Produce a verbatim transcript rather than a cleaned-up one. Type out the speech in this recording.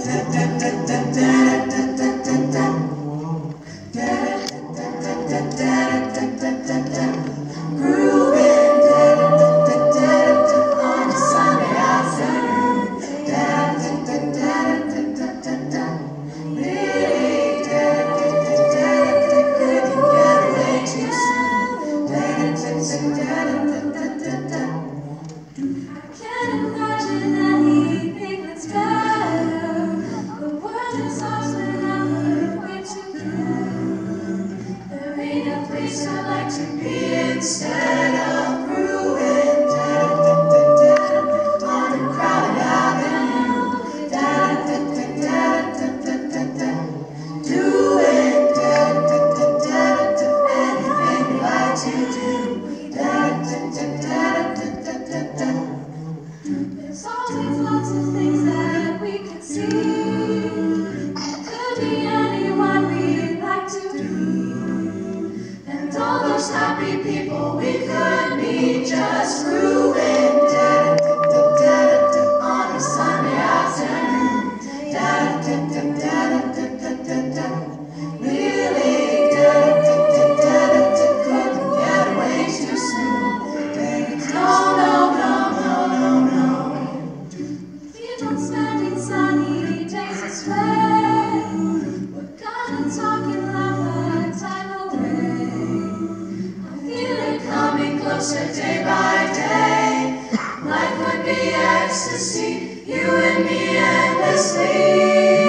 Instead of ruin, on a crowded avenue, doing anything we like to do. There's always lots of things that we can see. It could be anyone we'd like to do. And all those happy people we could be just ruined on a Sunday afternoon. Really couldn't get away too soon. No, no, no, no, no, no. We don't spend in sunny days astray. We're gonna talk and laugh our time away. Feel it coming closer day by day. Life would be ecstasy, you and me endlessly.